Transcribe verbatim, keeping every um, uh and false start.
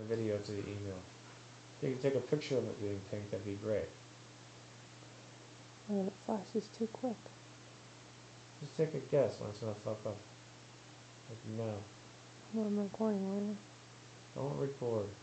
a video to the email. If you can take a picture of it being pink, that'd be great. And it flashes too quick. Just take a guess when it's gonna fuck up. Like no. Well, I'm recording right now. Don't record.